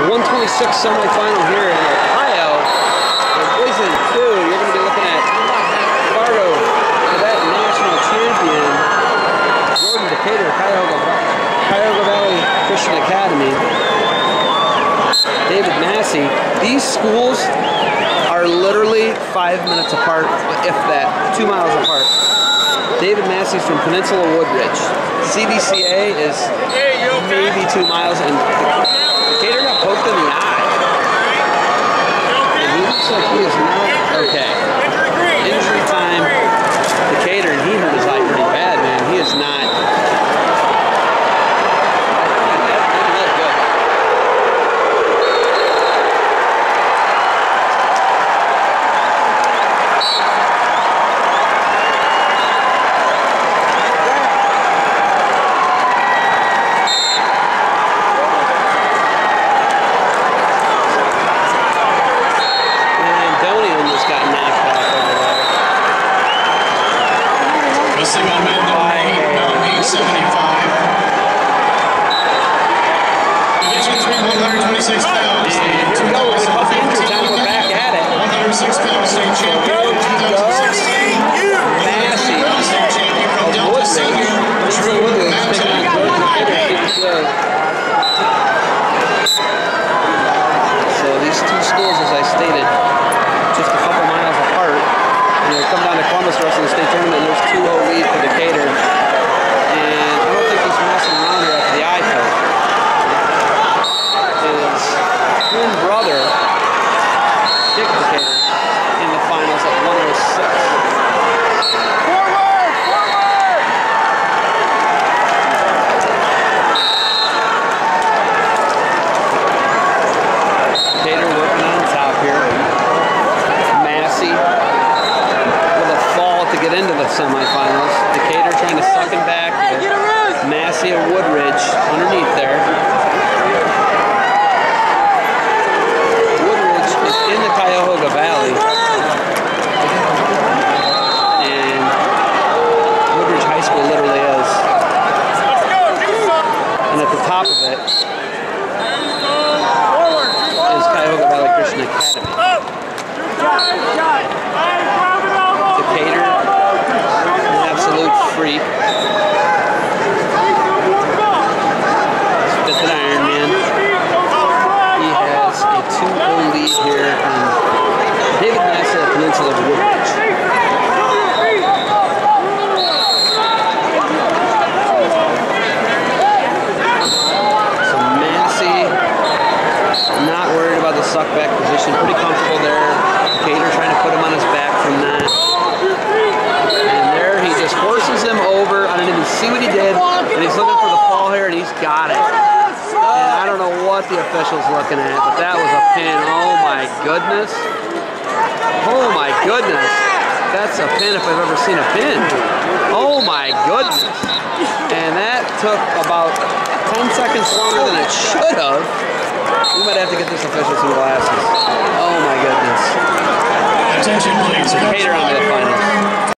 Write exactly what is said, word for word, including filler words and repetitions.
one twenty-six semifinal here in Ohio. Division two, you're going to be looking at Fargo Cadet National Champion Jordan Decatur, Cuyahoga, Cuyahoga Valley Christian Academy. David Massey. These schools are literally five minutes apart, if that, two miles apart. David Massey's from Peninsula Woodridge. C V C A is maybe two miles, and Decatur got poked in the eye. And he looks like he is not okay. Injury time, Decatur, and he hurt his eye pretty bad, man. He is not. Missing on man number eight, Melanie, seventy-five. Division three, one hundred twenty-six pounds. two thousand fifteen, we're back at it. one hundred six pound state champion. twenty sixteen, Massey. State champion from Delta Senior, Drew Mountain. So these two schools, as I stated, just a couple miles apart. And they come down to Columbus for us in the state tournament, and there's two oh lead for Decatur. And I don't think he's messing around here after the eye poke. His twin brother, Dick Decatur, in the finals at one oh six. Forward! Forward! Decatur working on top here. Massey to get into the semifinals. Decatur trying to suck him back. Massey of Woodridge underneath there. Woodridge is in the Cuyahoga Valley. And Woodridge High School literally is. And at the top of it is Cuyahoga Valley Christian Academy. Decatur, an absolute freak. Fifth and Iron Man. He has a two oh lead here on David Massey at Peninsula Woodridge. So Massey, not worried about the suck back position, pretty comfortable there. Decatur trying to put him on his back from that. And there he just forces him over. I didn't even see what he did. And he's looking for the fall here, and he's got it. And I don't know what the official's looking at, but that was a pin. Oh my goodness. Oh my goodness. That's a pin if I've ever seen a pin. Oh my goodness. And that took about ten seconds longer than it should have. We might have to get this official some glasses. Oh my goodness. Attention, please. Decatur on to the finals.